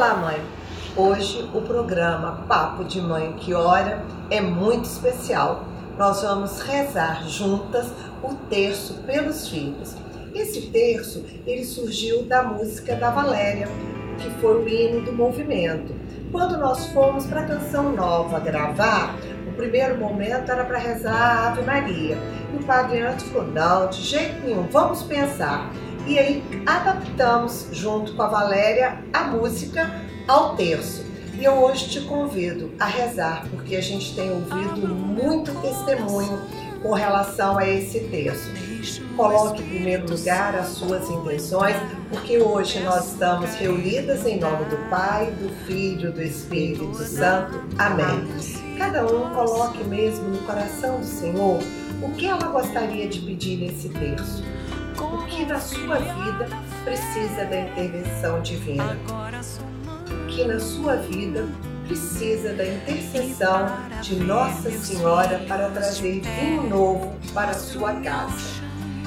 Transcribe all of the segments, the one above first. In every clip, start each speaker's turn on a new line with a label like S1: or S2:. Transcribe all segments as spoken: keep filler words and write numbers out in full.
S1: Olá, mãe! Hoje o programa Papo de Mãe que Ora é muito especial. Nós vamos rezar juntas o terço pelos filhos. Esse terço, ele surgiu da música da Valéria, que foi o hino do movimento. Quando nós fomos para a Canção Nova gravar, o primeiro momento era para rezar a Ave Maria. E o padre antes falou, não, de jeito nenhum, vamos pensar. E aí adaptamos, junto com a Valéria, a música ao terço. E eu hoje te convido a rezar, porque a gente tem ouvido muito testemunho com relação a esse terço. Coloque em primeiro lugar as suas intenções, porque hoje nós estamos reunidas em nome do Pai, do Filho e do Espírito Santo. Amém. Cada um coloque mesmo no coração do Senhor o que ela gostaria de pedir nesse terço. O que na sua vida precisa da intervenção divina. O que na sua vida precisa da intercessão de Nossa Senhora para trazer vinho novo para a sua casa.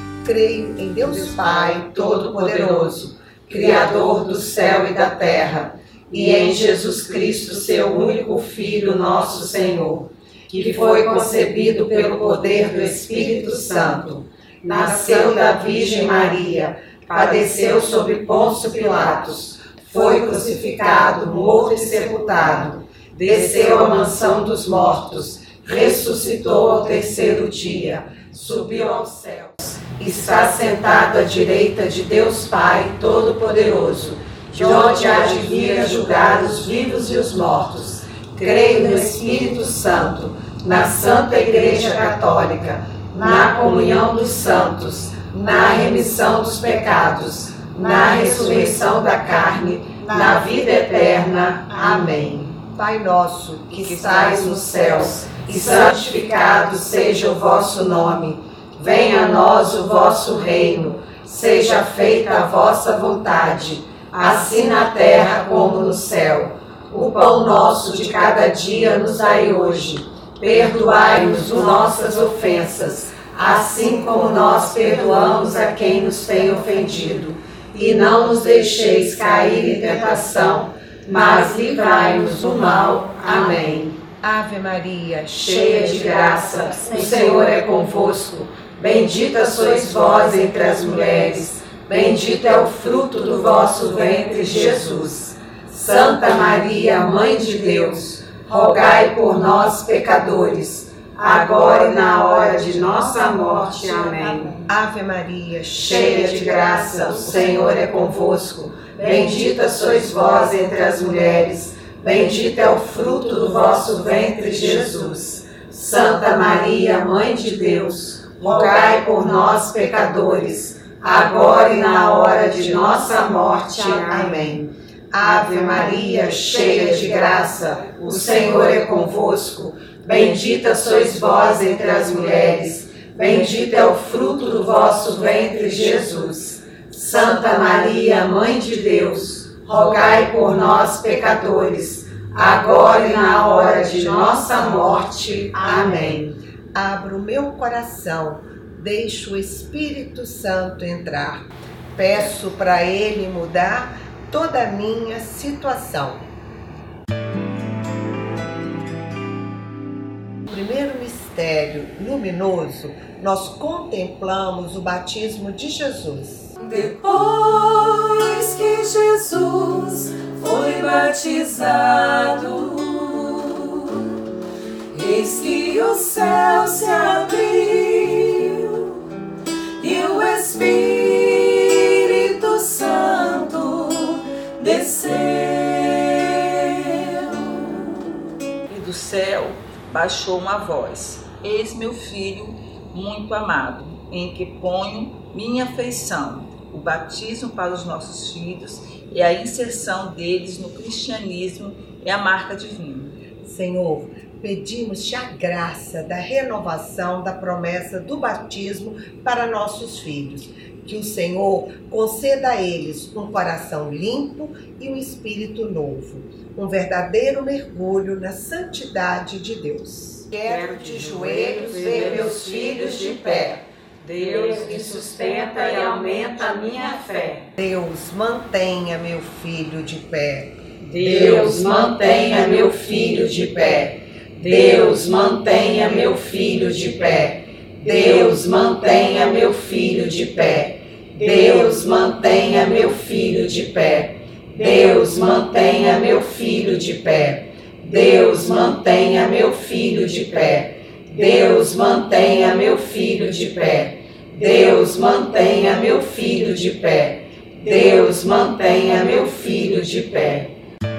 S1: Creio em Deus Pai Todo-Poderoso, Criador do céu e da terra, e em Jesus Cristo, seu único Filho, nosso Senhor, que foi concebido pelo poder do Espírito Santo, nasceu da Virgem Maria, padeceu sob Pôncio Pilatos, foi crucificado, morto e sepultado, desceu à mansão dos mortos, ressuscitou ao terceiro dia, subiu aos céus, está sentado à direita de Deus Pai Todo-Poderoso, de onde há de vir a julgar os vivos e os mortos. Creio no Espírito Santo, na Santa Igreja Católica, na comunhão dos santos, na remissão dos pecados, na ressurreição da carne, na vida eterna. Amém. Pai nosso, que estais nos céus, e santificado seja o vosso nome. Venha a nós o vosso reino. Seja feita a vossa vontade, assim na terra como no céu. O pão nosso de cada dia nos dai hoje. Perdoai-nos nossas ofensas, assim como nós perdoamos a quem nos tem ofendido. E não nos deixeis cair em tentação, mas livrai-nos do mal. Amém. Ave Maria,
S2: cheia de graça, o Senhor é convosco. Bendita sois vós entre as mulheres, bendito é o fruto do vosso ventre, Jesus. Santa Maria, Mãe de Deus, rogai por nós, pecadores, agora e na hora de nossa morte. Amém.
S1: Ave Maria,
S2: cheia de graça, o Senhor é convosco. Bendita sois vós entre as mulheres, bendito é o fruto do vosso ventre, Jesus. Santa Maria, Mãe de Deus, rogai por nós, pecadores, agora e na hora de nossa morte. Amém.
S1: Ave Maria,
S2: cheia de graça, o Senhor é convosco. Bendita sois vós entre as mulheres, bendito é o fruto do vosso ventre, Jesus. Santa Maria, Mãe de Deus, rogai por nós, pecadores, agora e na hora de nossa morte. Amém.
S1: Abro o meu coração, deixo o Espírito Santo entrar. Peço para ele mudar toda a minha situação. No primeiro mistério luminoso, nós contemplamos o batismo de Jesus.
S3: Depois que Jesus foi batizado, eis que o céu se abriu e o Espírito Santo desceu.
S4: E do céu baixou uma voz: Eis meu filho muito amado, em que ponho minha afeição. O batismo para os nossos filhos e a inserção deles no cristianismo é a marca divina.
S1: Senhor, pedimos-te a graça da renovação da promessa do batismo para nossos filhos. Que o Senhor conceda a eles um coração limpo e um espírito novo, um verdadeiro mergulho na santidade de Deus.
S2: Quero de joelhos ver meus filhos de pé. Deus me sustenta e aumenta a minha fé.
S1: Deus mantenha meu filho de pé.
S2: Deus, mantenha meu filho de pé. Deus, mantenha meu filho de pé. Deus, mantenha meu filho de pé. Deus, mantenha meu filho de pé. Deus, mantenha meu filho de pé. Deus, mantenha meu filho de pé. Deus, mantenha meu filho de pé. Deus, mantenha meu filho de pé. Deus, mantenha meu filho de pé.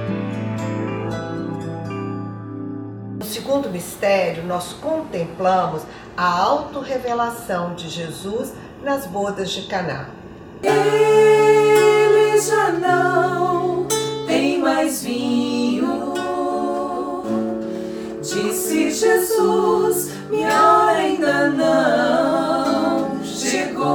S1: No segundo mistério, nós contemplamos a autorrevelação de Jesus nas bodas de Caná.
S3: Ele já não tem mais vinho, disse Jesus, minha hora ainda não chegou.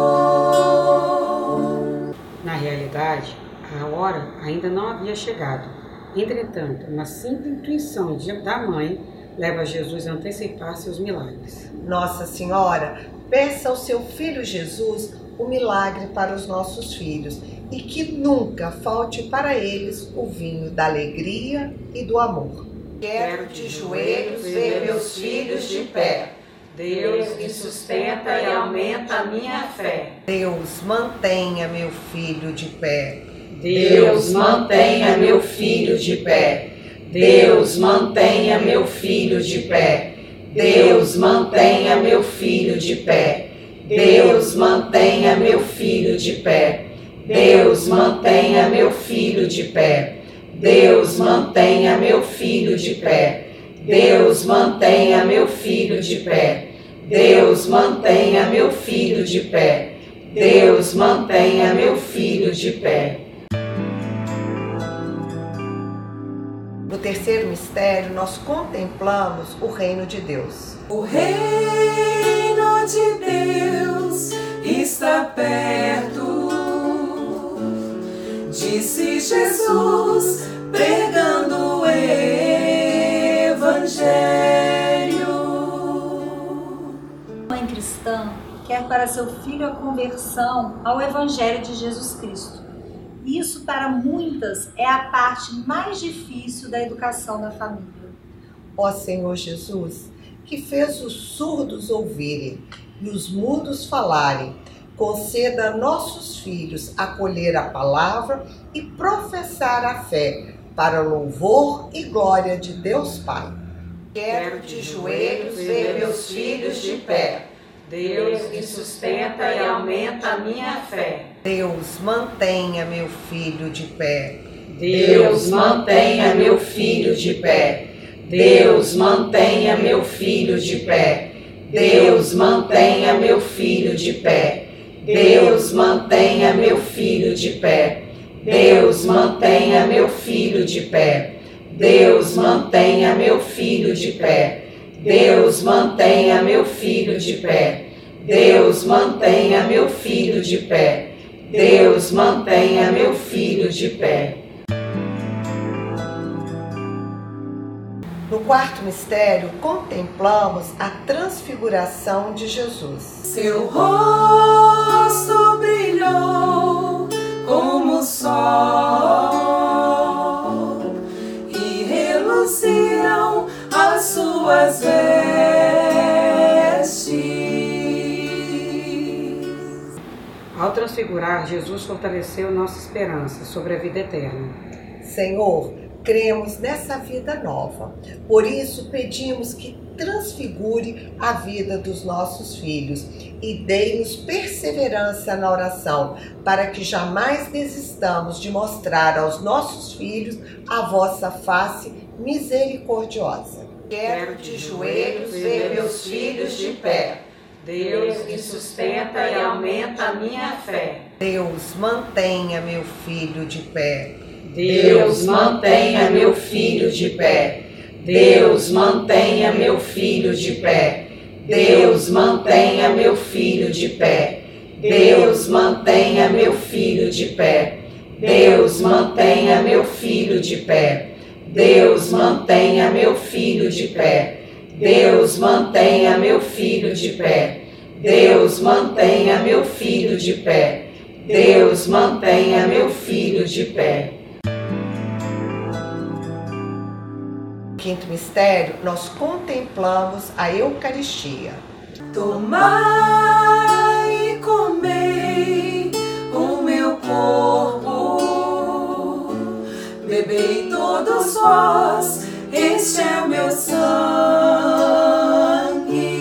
S5: Na realidade, a hora ainda não havia chegado. Entretanto, uma simples intuição da mãe leva Jesus a antecipar seus milagres.
S1: Nossa Senhora, peça ao seu Filho Jesus o milagre para os nossos filhos e que nunca falte para eles o vinho da alegria e do amor.
S2: Quero de joelhos ver meus filhos de pé. Deus me sustenta e aumenta a minha fé.
S1: Deus, mantenha meu filho de pé.
S2: Deus, mantenha meu filho de pé. Deus, mantenha meu filho de pé. Deus, mantenha meu filho de pé. Deus, mantenha meu filho de pé. Deus, mantenha meu filho de pé. Deus, mantenha meu filho de pé. Deus, mantenha meu filho de pé. Deus, mantenha meu filho de pé. Deus, mantenha meu filho de pé.
S1: No terceiro mistério, nós contemplamos o reino de Deus.
S3: O reino de Deus está perto, disse Jesus, pregando o Evangelho.
S6: A mãe cristã quer para seu filho a conversão ao Evangelho de Jesus Cristo. Isso, para muitas, é a parte mais difícil da educação da família.
S1: Ó Senhor Jesus, que fez os surdos ouvirem e os mudos falarem, conceda a nossos filhos acolher a palavra e professar a fé, para louvor e glória de Deus Pai.
S2: Quero de joelhos ver meus filhos de pé. Deus me sustenta e aumenta a minha fé.
S1: Deus, mantenha meu filho de pé.
S2: Deus, mantenha meu filho de pé. Deus, mantenha meu filho de pé. Deus, mantenha meu filho de pé. Deus, mantenha meu filho de pé. Deus, mantenha meu filho de pé. Deus, mantenha meu filho de pé. Deus, mantenha meu filho de pé. Deus, mantenha meu filho de pé. Deus, mantenha meu filho de pé.
S1: No quarto mistério, contemplamos a transfiguração de Jesus.
S3: Seu rosto brilhou como o sol e reluziram as suas vestes.
S5: Ao transfigurar, Jesus fortaleceu nossa esperança sobre a vida eterna.
S1: Senhor, cremos nessa vida nova. Por isso pedimos que transfigure a vida dos nossos filhos e dê-nos perseverança na oração, para que jamais desistamos de mostrar aos nossos filhos a vossa face misericordiosa.
S2: Quero de joelhos ver meus filhos de pé. Deus me sustenta e aumenta a minha fé.
S1: Deus, mantenha meu filho de pé.
S2: Deus, mantenha meu filho de pé. Deus, mantenha meu filho de pé. Deus, mantenha meu filho de pé. Deus, mantenha meu filho de pé. Deus, mantenha meu filho de pé. Deus, mantenha meu filho de pé. Deus, mantenha meu filho de pé. Deus, mantenha meu filho de pé. Deus, mantenha meu filho de pé.
S1: quinto mistério, nós contemplamos a Eucaristia.
S3: Tomai e comei o meu corpo, bebei todos vós, este é o meu sangue.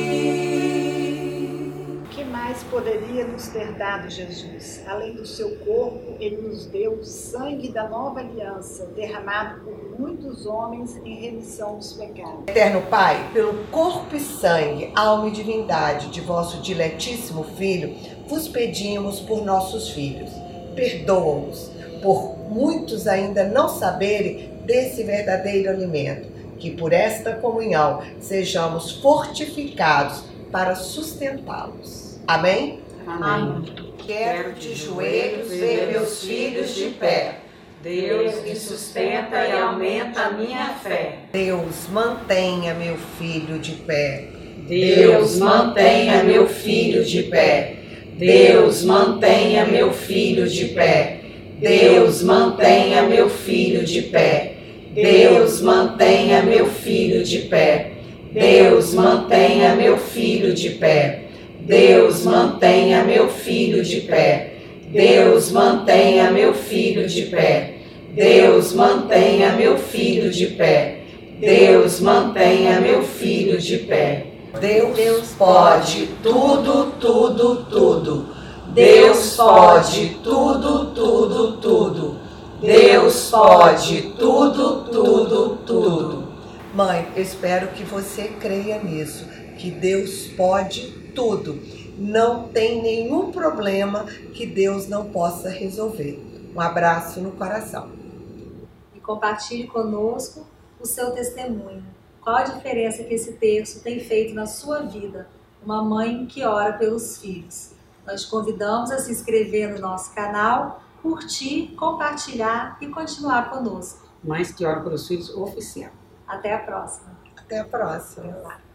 S7: O que mais poderia nos ter dado Jesus? Além do seu corpo, ele nos deu o sangue da nova aliança, derramado por muitos homens em remissão dos pecados.
S1: Eterno Pai, pelo corpo e sangue, alma e divindade de vosso diletíssimo Filho, vos pedimos por nossos filhos. Perdoa-os, por muitos ainda não saberem desse verdadeiro alimento, que por esta comunhão sejamos fortificados para sustentá-los. Amém?
S5: Amém.
S1: Quero de joelhos ver meus filhos de pé.
S2: Deus me sustenta e aumenta a minha fé.
S1: Deus, mantenha meu filho de pé.
S2: Deus, mantenha meu filho de pé. Deus, mantenha meu filho de pé. Deus, mantenha meu filho de pé. Deus, mantenha meu filho de pé. Deus, mantenha meu filho de pé. Deus, mantenha meu filho de pé. Deus, mantenha meu filho de pé. Deus, mantenha meu filho de pé. Deus, mantenha meu filho de pé.
S1: Deus pode tudo, tudo, tudo. Deus pode tudo, tudo, tudo. Deus pode tudo, tudo, tudo. Mãe, eu espero que você creia nisso, que Deus pode tudo. Não tem nenhum problema que Deus não possa resolver. Um abraço no coração.
S6: E compartilhe conosco o seu testemunho. Qual a diferença que esse terço tem feito na sua vida? Uma mãe que ora pelos filhos. Nós te convidamos a se inscrever no nosso canal, curtir, compartilhar e continuar conosco.
S5: Mães que Oram pelos Filhos oficial.
S6: Até a próxima.
S1: Até a próxima.